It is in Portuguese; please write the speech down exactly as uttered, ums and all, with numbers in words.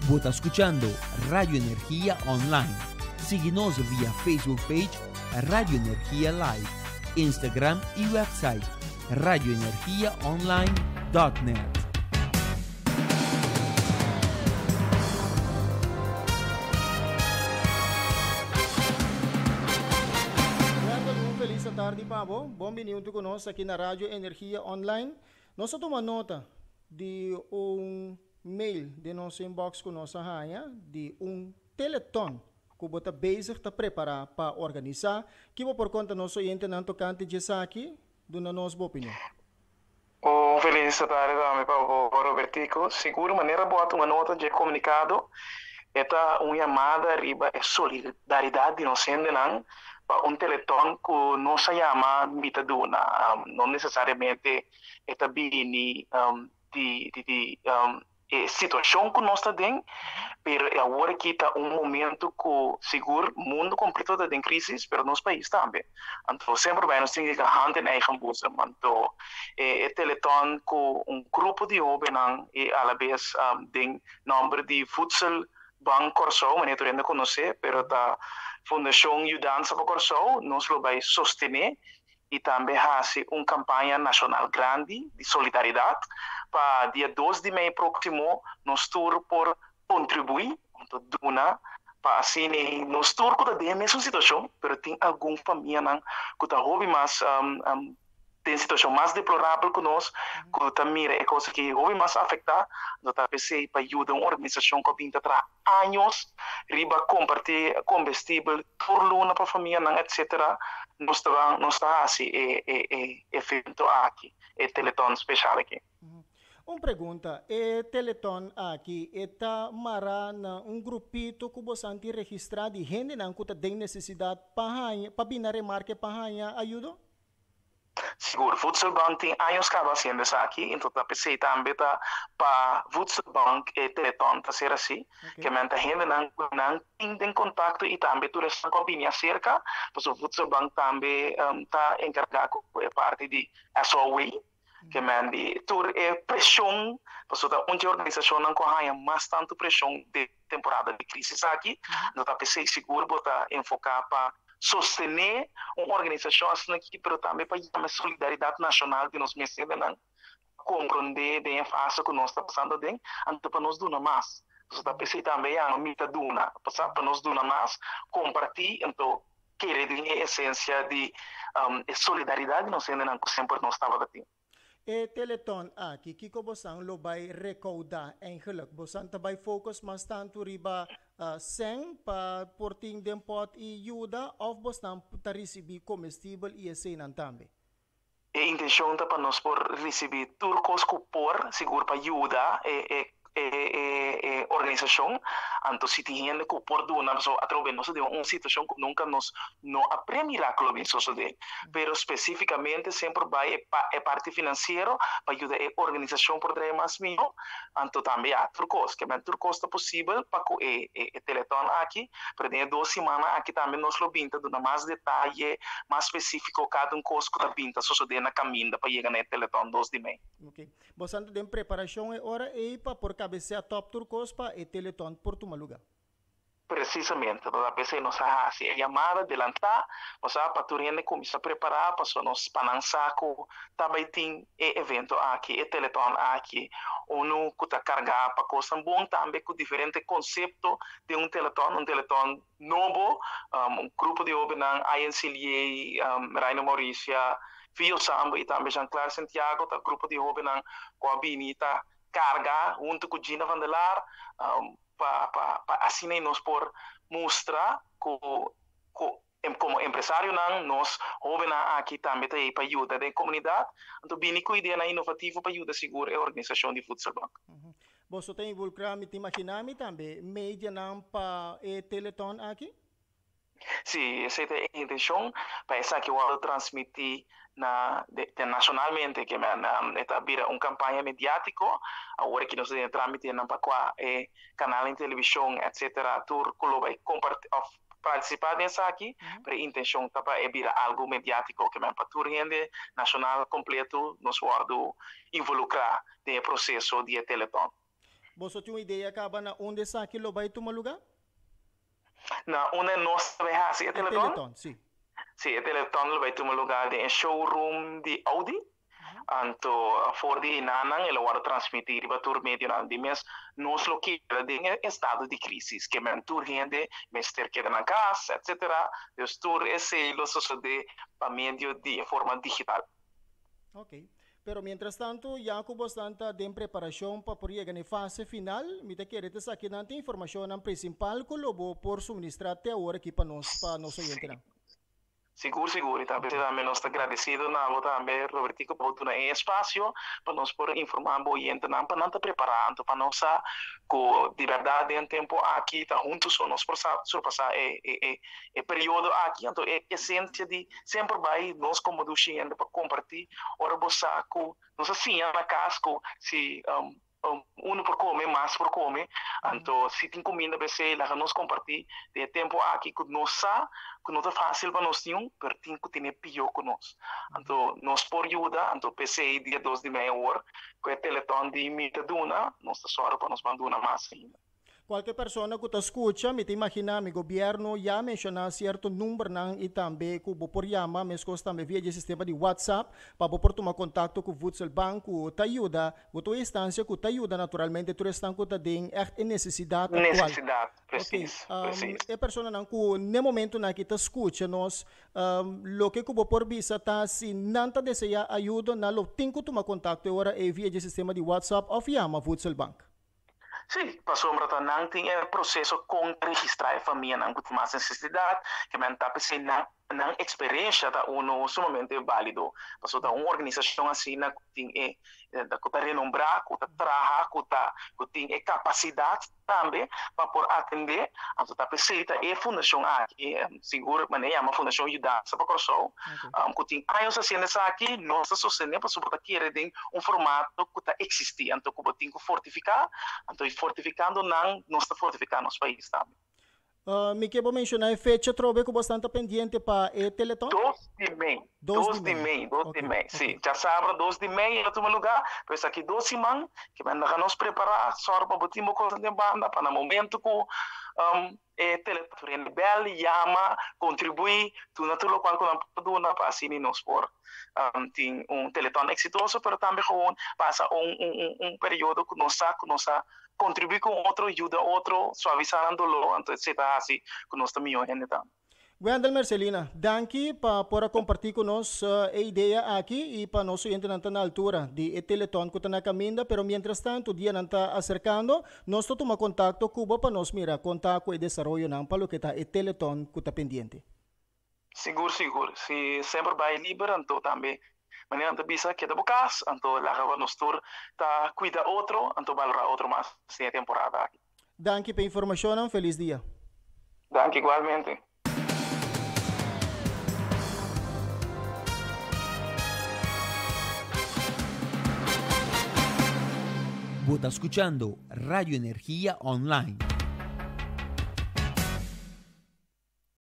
Vos escuchando Radio Energía Online. Síguenos vía Facebook page Radio Energía Live, Instagram y website radio energía online punto net. Feliz tarde, Pablo. Bem-vindo conosco aqui na Rádio Energia Online. Nós tomamos nota de um mail de nosso inbox com nossa rainha, de um teleton que você está bezig te preparar para organizar, que vou por conta nosso ente não tocante de aqui, do nosso opinião. Oh, feliz tarde, dame Pablo Robertico. Seguro maneira boa uma nota de comunicado. Esta uma chamada riba é solidariedade inocente não. Para um teleton que não se chama mitaduna, um, não necessariamente esta bini um, de, de, de um, é situação que nós estamos dentro, mas agora que está um momento que seguro o mundo completo está em crise, mas nosso país também. Então sempre vai nos ter que hand em eigen bolsa. Então é teleton com um grupo de jovens e à vez um, tem número de futsal Bank Corsou, mas eu ainda conhecer, mas a Fundação Ajudança para Corsou nos vai sostener e também fazer uma campanha nacional grande de solidariedade para dia dois de maio próximo nos tour por contribuir então duna para assim nos tour que está a mesma situação, mas tem alguma família que está houve mais um, um, tem situação mais deplorável que nós, que também é coisa que houve mais afetada, nós está pensando para ajudar uma organização que vem há anos, riba compartilhar combustível, turluna para a família, etcétera. Nós está nós está assim é é é evento aqui, é teleton especial aqui. Uma pergunta, é teleton aqui está marana um grupito que você tem registrado de gente que tem necessidade para para vir na remarque para ajuda? Seguro, Futsal Bank tem anos que vai sendo isso aqui, então a pensei também tá para Futsal Bank e Teleton para ser assim, que manta gente não não tem contato e também tu resta com a cerca, pois o Futsal Bank também está encarregado com a parte de S O W, que manda tu é pressão, pois o uma organização não corre mais tanto pressão de temporada de crise aqui, então a pensei seguro botar enfocar para sostener uma organização assim aqui, mas também para a solidariedade nacional que nós mencionamos, compreender bem a fase que nós estamos passando bem, então para nós doar mais. Você está pensando também a mita duna, para nós doar mais, compartilhar, então querer a essência de um, solidariedade nós ainda sempre nós estava batendo. E teleton aqui, que que você lo vai recaudar em geluk, você vai focus mais tanto riba uh, sem para porting dem pot e ajuda, ou você está receber comestível e assim também? A intenção é para nós por receber turcos que por seguro para ajudar é, é é, é, organização, então se tem gente que por doar, so através de uma situação que nunca nos não aprende milagro bem suceder, mas especificamente sempre vai é parte financeira para ajudar a organização por trás mais mil, então também há turcos, que é turcos é possível para que é teleton aqui, para dentro de duas semanas aqui também nós lo pinta dando mais detalhe, mais específico cada um coisa que está pinta suceder na caminho para chegar no teleton dois de maio. Ok, você tem preparação é hora e para por cabecear top turcos para e teleton por tu lugar. Precisamente, toda vez que nós fazemos a chamada, adelantar, nós para tu gente começar a preparar, para nós para lançar com também tem evento aqui, e teleton aqui, ou no que está carregado para coisa bom também com diferente conceito de um teleton, um teleton novo, um, um grupo de jovens, I N C L A, um, Raino Maurícia, Fio Sambo e também Jean-Claude Santiago, tá grupo de jovens com a Binita carga junto com Gina Vandelar um, para assim nós por mostrar que como empresário nós jovens aqui também tem para ajudar a comunidade, então bem com ideia inovativa para ajudar segura a organização de Futsal Bank. Uhum. Você tem involucrado me imaginar também mídia não para e teleton aqui? Sim, essa é a intenção para essa que eu vou transmitir na de, de, nacionalmente que na esta vira uma campanha mediática agora que nós temos trâmite na para é canal em televisão etc tur que vai participar dessa aqui para a intenção para é virar algo mediático que para tur gente nacional completo nos guardo involucrar no processo de teleton. Você tem uma ideia acaba na onde está aquilo vai tomar lugar? Na una nossa vai assim, é Teleton? Teleton, sim. Sim, é Teleton vai tomar lugar em showroom de Audi. Anto for di nanang ela wara transmitir ba tur medio nan di mes nos lo que em estado de crise que men tur gente mester que na casa etc. Os tur esse lo sucede pa medio de forma digital. Ok. Pero mientras tanto, ya como bastante de preparación para por llegar a la fase final, me te quiere te aquí nante información principal que lo voy por suministrarte ahora aquí para nos para nos oyentes. Seguro, seguro. E também nós estamos agradecidos na também, Robertico, por dar um espaço para nós poder informar o cliente, para nós estar preparados, para nós, de verdade, em tempo aqui, estar juntos, nós surpassar o período aqui. Então, a essência de sempre vai, nós como do cliente, para compartilhar, ora, você, nós assim, na casa, se um, um por comer, mais por comer. Então, se tem comida para ser, lá nós compartilhar de tempo aqui que nós sa, que não é fácil para nós nenhum, mas tem que ter pior com nós. Então, nós por ajuda, então P C I dia dois de meia hora, com o Teleton de mita duna, nós está só para nós mandar mais ainda. Qualquer pessoa que te escucha, me te imagina, mi governo já menciona certo número nang e também que vou por chama, mas que também via o sistema de WhatsApp, para por tomar contato com o Voedsel Bank, que te ajuda, que tua instância que te ajuda naturalmente, tu estão que te tem é necessidade atual. Necessidade, preciso, okay. um, preciso. É pessoa nang que no momento na que te escucha, nós, um, lo que que vou por visa, tá, se não te deseja ajuda, na lo tem que tomar contato agora é via o sistema de WhatsApp ou chama Voedsel Bank. Sim, passou um rato, não tem o processo com registrar a família, não tem mais necessidade, que me está pensando na na experiência da uno sumamente válido. Passou da uma organização assim, na tem é da que renombrar, que trabalha, que tem a capacidade também para por atender, a toda pessoa é fundação aqui, seguro, mas é uma fundação ajudar, sabe qual sou? Que tem anos assim nessa aqui, nós sostenemos para suportar que tem um formato que está existindo, então que tem que fortificar, então fortificando não, nós está fortificando os países também. Uh, me quero mencionar a fecha, trove que bastante pendiente para o Teleton? dois de maio. dois de maio, dois de maio, sim. Já sabe, dois de maio em outro lugar, pois aqui dois semanas, que vamos nos preparar, só para botar uma coisa de banda, para no momento que o Teleton bel, chama, contribui, tudo naquilo qual que nós podemos para assim nos por tem um Teleton exitoso, mas também passa um, um, um período que nós que nós contribuir com outro, ajuda outro, suavizando-lo, então, etcétera, assim, que nós também olhamos também. Wendel Marcelina, danke para por compartilhar conosco uh, a ideia aqui e para nós entrar na altura de Teleton que está na caminho, pero mientras tanto, o dia não está acercando, nós tomamos contato com o para nós mira, contar com o desenvolvimento para o que está o Teleton que está pendiente. Seguro, seguro. Se sempre vai livre, então também maneira de bisa que da bocas, então lá que nós tur tá cuida outro, então valora outro mais sem temporada aqui. Danke pela informação, feliz dia. Danke igualmente. Vos está escuchando Radio Energía Online.